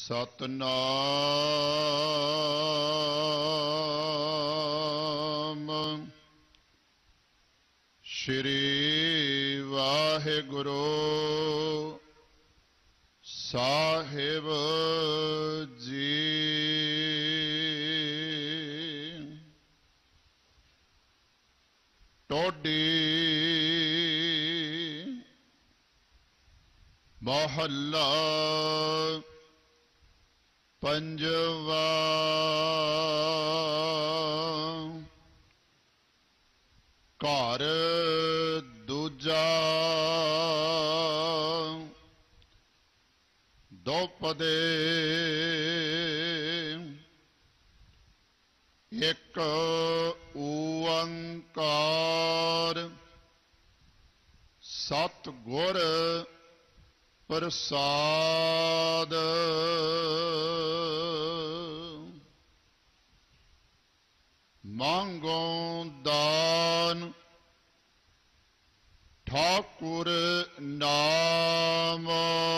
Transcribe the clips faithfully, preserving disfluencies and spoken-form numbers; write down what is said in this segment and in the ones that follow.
ਸਤਨਾਮ ਸ਼੍ਰੀ ਵਾਹਿਗੁਰੂ ਸਾਹਿਬ ਜੀ। ਟੋਡੀ ਮਹੱਲਾ ਪੰਜਵਾ। ਘਰ ਦੂਜਾ ਦੋਪਦੇ ਇੱਕ ਓੰਕਾਰ ਸਤਿ ਗੁਰ ਪ੍ਰਸਾਦ। ਮੰਗੋ ਦਾਨ ਠਾਕੁਰ ਨਾਮ।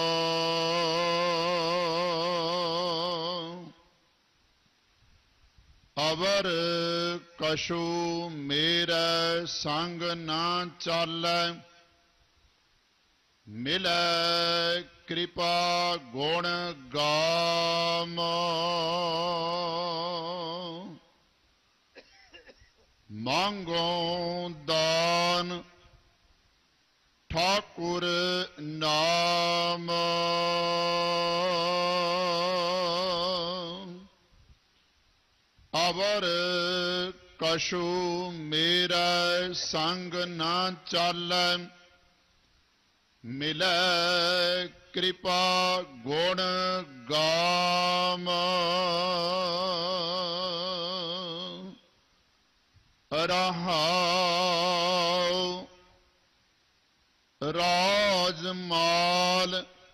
ਅਵਰ ਕਛੂ ਮੇਰੇ ਸੰਗ ਨਾ ਚਾਲੈ। ਮਿਲੈ ਕਿਰਪਾ ਗੁਣ ਗਾਮ। ਮੰਗੋ ਦਾਨ ਠਾਕੁਰ ਨਾਮ। ਅਵਰ ਕਛੂ ਮੇਰੇ ਸੰਗ ਨਾ ਚਾਲੈ। ਮਿਲੈ ਕਿਰਪਾ ਗੁਣ ਗਾਮ। ਰਹਾਉ ਰਾਜ ਮਾਲ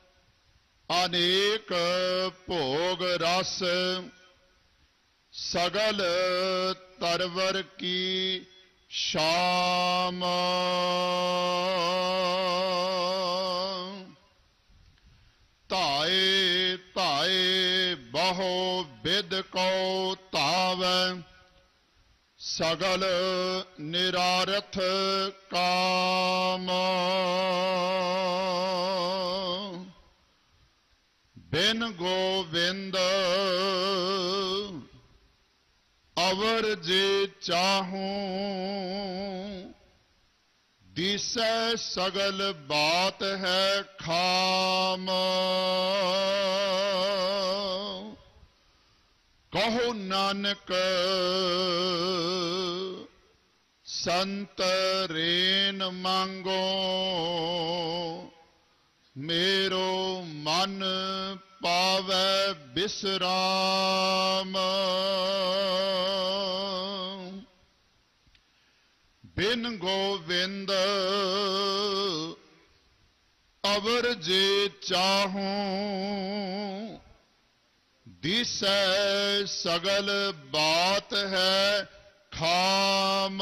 ਅਨੇਕ ਭੋਗ ਰਸ। ਸਗਲ ਤਰਵਰ ਕੀ ਸ਼ਾਮ। ਧਾਏ ਧਾਏ ਬਹੁ ਬਿਦ ਕੋ ਧਾਵੈ। ਸਗਲ ਨਿਰਾਰਥ ਕਾਮ। ਬਿਨ ਗੋਬਿੰਦ ਅਵਰ ਜੇ ਚਾਹੂੰ। ਦਿਸੈ ਸਗਲ ਬਾਤ ਹੈ ਖਾਮ। ਕਹੋ ਨਾਨਕ ਸੰਤ ਰੇਨ ਮੰਗੋ। ਮੇਰੋ ਮਨ ਪਾਵੈ ਬਿਸਰਾਮ। ਬਿਨ ਗੋਬਿੰਦ ਅਵਰ ਜੇ ਚਾਹੂੰ। ਦਿਸੈ ਸਗਲ ਬਾਤ ਹੈ ਖਾਮ।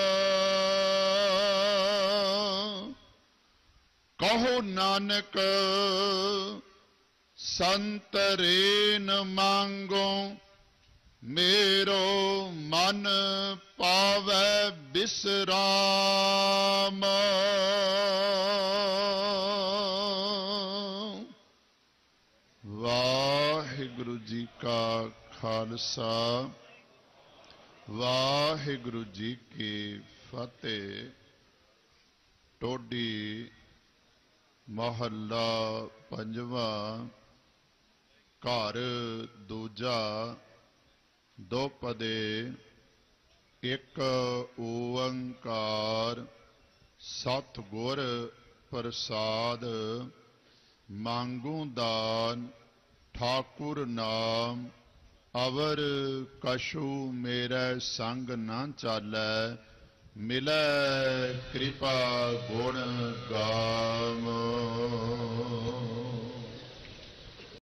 ਕਹੋ ਨਾਨਕ ਸੰਤ ਰੇਨ ਮੰਗੋ। ਮੇਰੋ ਮਨ ਪਾਵੈ ਬਿਸਰਾਮ। ਵਾਹਿਗੁਰੂ ਜੀ ਕਾ ਖਾਲਸਾ ਵਾਹਿਗੁਰੂ ਜੀ ਕੀ ਫਤਿਹ। ਟੋਡੀ ਮਹੱਲਾ ਪੰਜਵਾ। ਘਰ ਦੂਜਾ ਦੋਪਦੇ ਇੱਕ ਓੰਕਾਰ ਸਤਿ ਗੁਰ ਪ੍ਰਸਾਦ। ਮੰਗੂ ਦਾਨ ਠਾਕੁਰ ਨਾਮ। ਅਵਰ ਕਛੂ ਮੇਰੇ ਸੰਗ ਨਾ ਚਾਲੈ। ਮਿਲੈ ਕਿਰਪਾ ਗੁਣ ਗਾਮ।